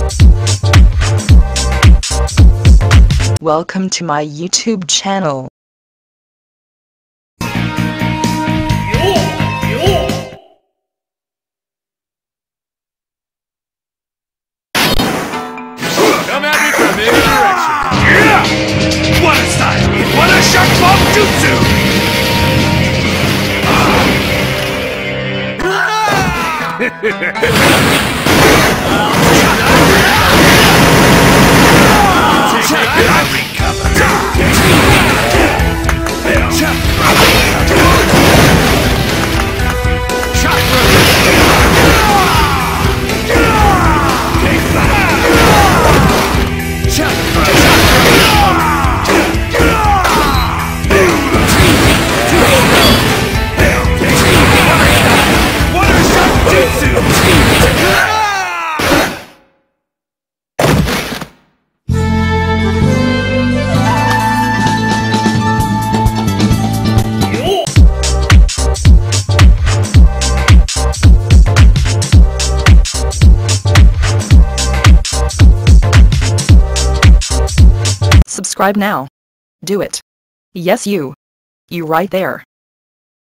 Welcome to my YouTube channel. Come at me from any direction. Yeah! What a style! What a shock bomb jutsu! Subscribe now. Do it. Yes, you. You right there.